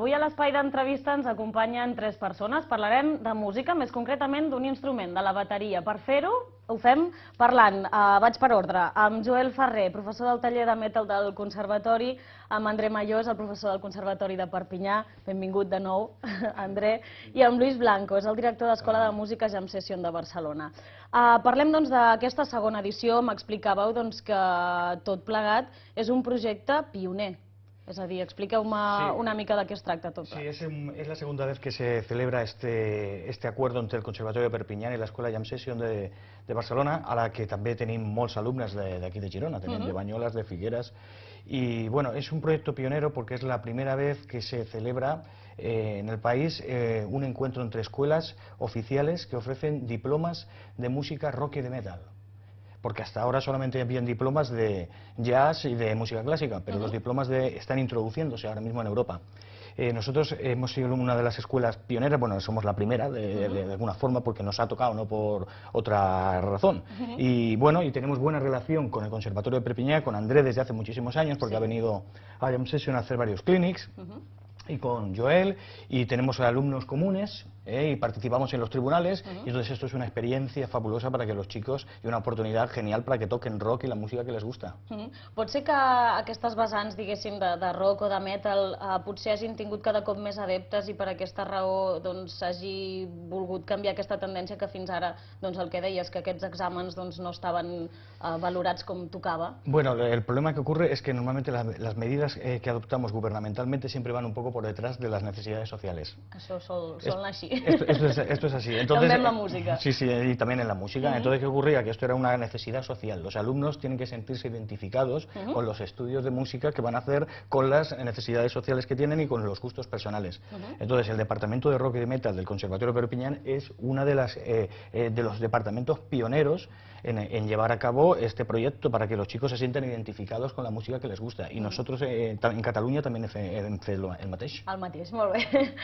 Avui a l'espai d'entrevista ens acompanyen 3 persones. Parlarem de música, més concretament d'un instrument, de la bateria. Per fer-ho, ho fem parlant, vaig per ordre, amb Joel Ferrer, professor del taller de metal del Conservatori, amb André Mayós, el professor del Conservatori de Perpinyà, benvingut de nou, André, i amb Luis Blanco, és el director d'Escola de Música Jam Session de Barcelona. Parlem doncs d'aquesta segona edició, m'explicàveu que tot plegat és un projecte pioner. Es decir, expliqueu-me una mica de qué es tracta tot. Sí, es la segunda vez que se celebra este acuerdo entre el Conservatorio de Perpinyà y la Escuela Jam Session de Barcelona, a la que també tenim molts alumnes d'aquí de Girona, tenim de Banyoles, de Figueres, y bueno, es un proyecto pionero porque es la primera vez que se celebra en el país un encuentro entre escuelas oficiales que ofrecen diplomas de música rock y de metal. Porque hasta ahora solamente habían diplomas de jazz y de música clásica, pero los diplomas están introduciéndose ahora mismo en Europa. Nosotros hemos sido una de las escuelas pioneras, bueno, somos la primera de alguna forma porque nos ha tocado, no por otra razón. Y bueno, y tenemos buena relación con el Conservatorio de Perpinyà, con André desde hace muchísimos años, porque ha venido a Jam Session a hacer varios clinics. Y con Joel, y tenemos alumnos comunes y participamos en los tribunales, y entonces esto es una experiencia fabulosa para que los chicos, y una oportunidad genial para que toquen rock y la música que les gusta. Pot ser que aquestes vessants, diguéssim, de rock o de metal potser hagin tingut cada cop més adeptes i per aquesta raó s'hagi volgut canviar aquesta tendència que fins ara, el que deies, que aquests exàmens no estaven valorats com tocava? Bueno, el problema que ocurre es que normalmente las medidas que adoptamos gubernamentalmente siempre van un poco por detrás de las necesidades sociales. Això sol anar així. Esto es así. Entonces, también en la música. Sí, y también en la música. Entonces, ¿qué ocurría? Que esto era una necesidad social. Los alumnos tienen que sentirse identificados con los estudios de música que van a hacer, con las necesidades sociales que tienen y con los gustos personales. Entonces, el departamento de rock y de metal del Conservatorio de Perpinyà es uno de los departamentos pioneros en llevar a cabo este proyecto para que los chicos se sientan identificados con la música que les gusta. Y nosotros en Catalunya també hem fet el mateix. El mateix, molt bé.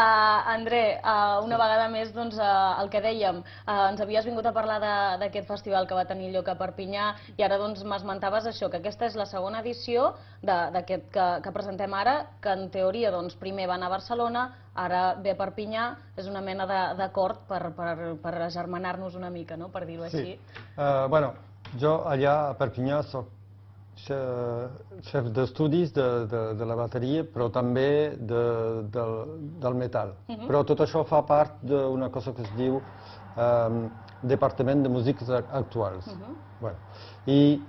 André, una vegada més, el que dèiem, ens havies vingut a parlar d'aquest festival que va tenir lloc a Perpinyà i ara m'esmentaves això, que aquesta és la segona edició d'aquest que presentem ara, que en teoria primer va anar a Barcelona, ara ve a Perpinyà, és una mena d'acord per agermanar-nos una mica, per dir-ho així. Bueno, jo allà a Perpinyà soc chef d'estudis de la bateria, però també del metal. Però tot això fa part d'una cosa que es diu Departament de Músiques Actuals. I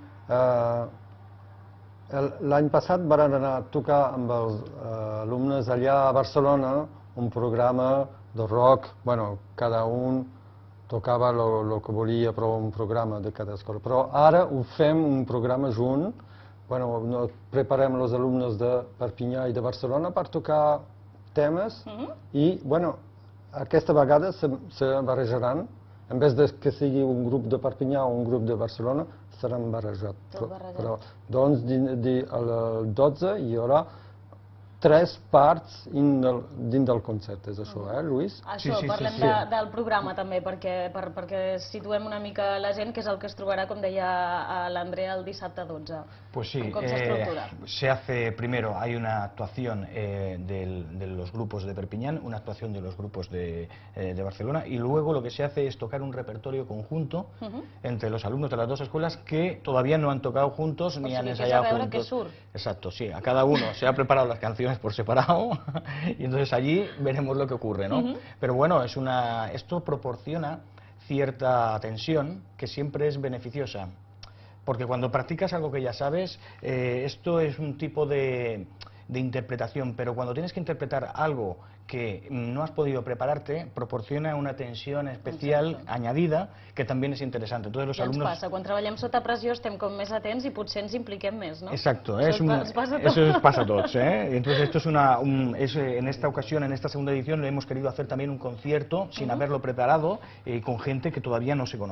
l'any passat van anar a tocar amb els alumnes allà a Barcelona un programa de rock, cada un tocava el que volia, però un programa de cada escola. Però ara ho fem un programa junt, preparem els alumnes de Perpinyà i de Barcelona per tocar temes i, aquesta vegada se barrejaran, en vez que sigui un grup de Perpinyà o un grup de Barcelona, seran barrejats. Però, doncs, el 12 hi haurà 3 parts dins del concert, és això, Lluís? Això, parlem del programa també, perquè situem una mica la gent, que és el que es trobarà, com deia l'André, el dissabte 12. Pues sí, ¿Cómo se estructura? se hace primero, hay una actuación de los grupos de Perpinyà, una actuación de los grupos de Barcelona, y luego lo que se hace es tocar un repertorio conjunto entre los alumnos de las dos escuelas que todavía no han tocado juntos ni han ensayado juntos. Exacto, sí, a cada uno se ha preparado las canciones por separado y entonces allí veremos lo que ocurre, ¿no? Pero bueno, esto proporciona cierta tensión que siempre es beneficiosa, porque cuando practicas algo que ya sabes, esto es un tipo de interpretación, pero cuando tienes que interpretar algo que no has podido prepararte, proporciona una tensión especial añadida que también es interesante. Entonces los alumnos... Ens passa, quan treballem sota pressió estem com més atents i potser ens impliquem més, ¿no? Exacto, eso nos pasa a todos, Entonces esto en esta ocasión, en esta segunda edición, hemos querido hacer también un concierto sin haberlo preparado con gente que todavía no se conoce.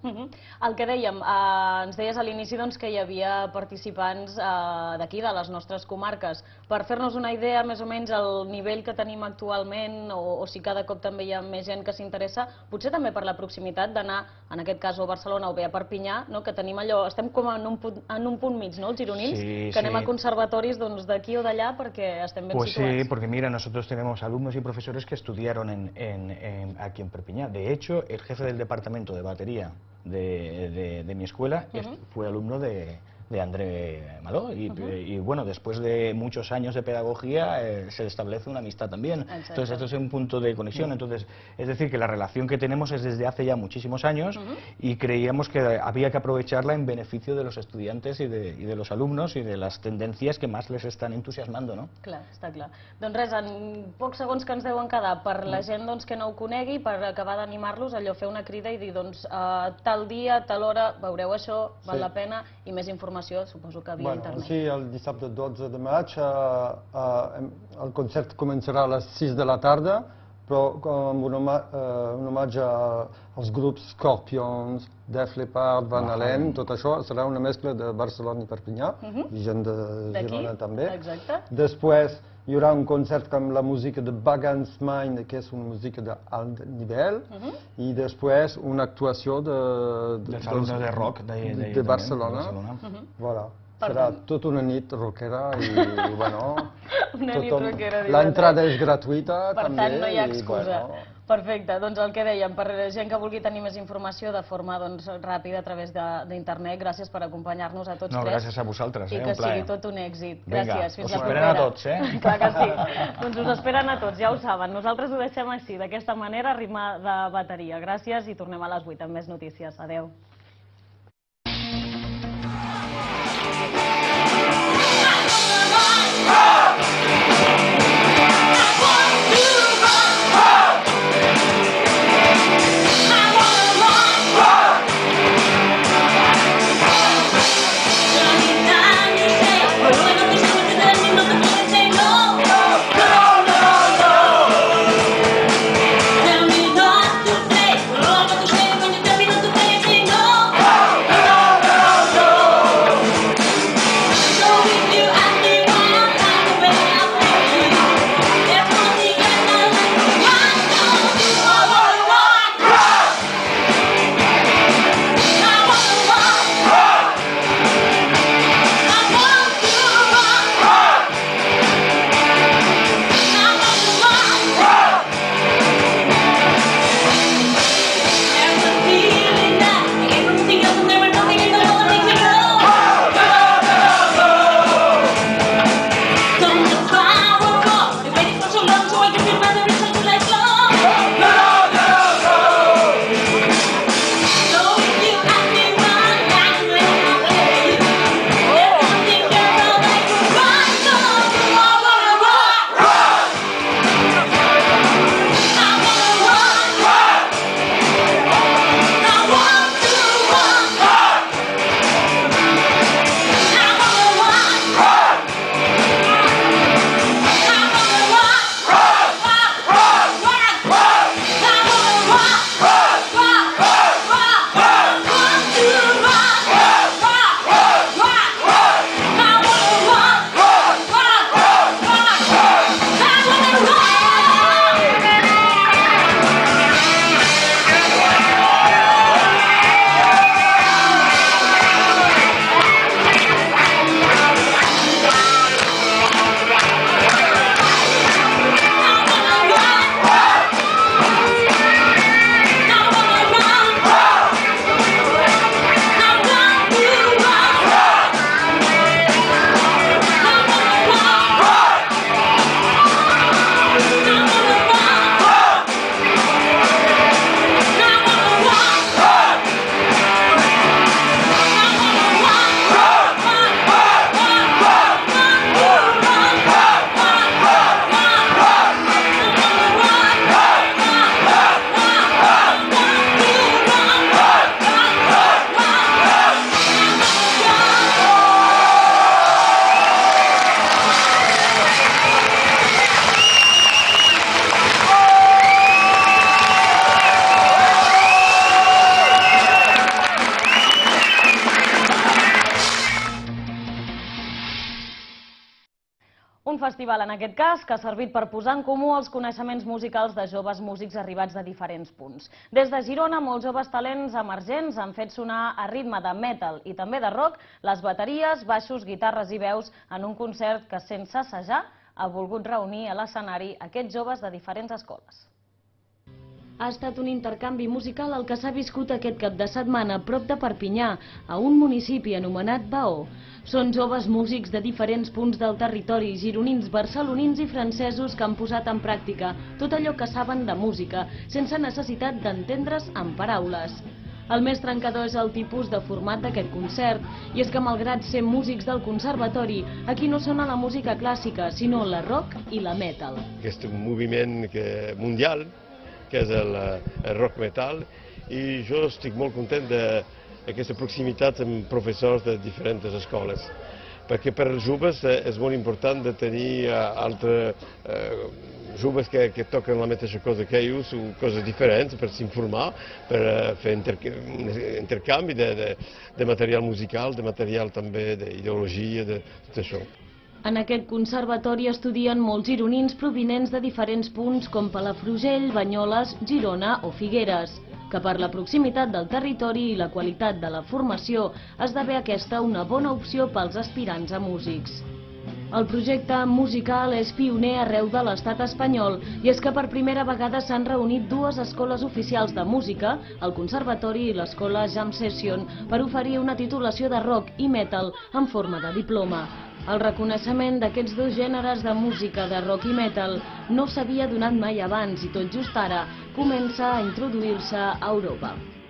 El que dèiem, ens deies a l'inici que hi havia participants d'aquí, de les nostres comarques. Per fer-nos una idea, més o menys, el nivell que tenim actualment, o si cada cop també hi ha més gent que s'interessa, potser també per la proximitat d'anar, en aquest cas, a Barcelona o bé a Perpinyà, que tenim allò, estem com en un punt mig, no?, els gironins, que anem a conservatoris d'aquí o d'allà perquè estem ben situats. Pues sí, porque mira, nosotros tenemos alumnos y profesores que estudiaron aquí en Perpiñán. De hecho, el jefe del departamento de batería de mi escuela fue alumno de André Maló y bueno, después de muchos años de pedagogía se establece una amistad también. Entonces esto es un punto de conexión. Entonces, es decir, que la relación que tenemos es desde hace ya muchísimos años y creíamos que había que aprovecharla en beneficio de los estudiantes y de los alumnos y de las tendencias que más les están entusiasmando, no? Clar, està clar. Doncs res, en pocs segons que ens deuen quedar, per la gent que no ho conegui, per acabar d'animar-los, allò, fer una crida i dir, doncs, tal dia, tal hora, veureu això, val la pena, i més informació, suposo que via internet. Sí, el dissabte 12 de maig el concert començarà a les 6 de la tarda, però amb un homatge als grups Scorpions, Def Leppard, Van Halen, tot això serà una mescla de Barcelona i Perpinyà, i gent de Girona també. Després hi haurà un concert amb la música de Bagans Mind, que és una música d'alt nivell, i després una actuació dels alumnes de rock de Barcelona. Voilà. Serà tota una nit rockera i, bueno, l'entrada és gratuïta també. Per tant, no hi ha excusa. Perfecte, doncs el que dèiem, per gent que vulgui tenir més informació de forma ràpida a través d'internet, gràcies per acompanyar-nos a tots tres. No, gràcies a vosaltres, un plaer. I que sigui tot un èxit. Gràcies, fins la propera. Us esperen a tots, Clar que sí. Doncs us esperen a tots, ja ho saben. Nosaltres ho deixem així, d'aquesta manera, a ritme de bateria. Gràcies i tornem a les 8 amb més notícies. Adéu. Tell me not to play, all but to play when you tell me not to play, say no. festival, en aquest cas, que ha servit per posar en comú els coneixements musicals de joves músics arribats de diferents punts. Des de Girona, molts joves talents emergents han fet sonar a ritme de metal i també de rock les bateries, baixos, guitarres i veus en un concert que, sense assajar, ha volgut reunir a l'escenari aquests joves de diferents escoles. Ha estat un intercanvi musical el que s'ha viscut aquest cap de setmana a prop de Perpinyà, a un municipi anomenat Baó. Són joves músics de diferents punts del territori, gironins, barcelonins i francesos que han posat en pràctica tot allò que saben de música, sense necessitat d'entendre's amb paraules. El més trencador és el tipus de format d'aquest concert, i és que malgrat ser músics del conservatori, aquí no sona la música clàssica, sinó la rock i la metal. Aquest moviment mundial, que és el rock metal, i jo estic molt content d'aquesta proximitat amb professors de diferents escoles, perquè per als joves és molt important de tenir altres joves que toquen la mateixa cosa que ells, o coses diferents, per s'informar, per fer intercanvi de material musical, de material també d'ideologia, de tot això. En aquest conservatori estudien molts gironins provinents de diferents punts com Palafrugell, Banyoles, Girona o Figueres, que per la proximitat del territori i la qualitat de la formació esdevé aquesta una bona opció pels aspirants a músics. El projecte musical és pioner arreu de l'estat espanyol, i és que per primera vegada s'han reunit dues escoles oficials de música, el Conservatori i l'escola Jam Session, per oferir una titulació de rock i metal en forma de diploma. El reconeixement d'aquests dos gèneres de música de rock i metal no s'havia donat mai abans i tot just ara comença a introduir-se a Europa.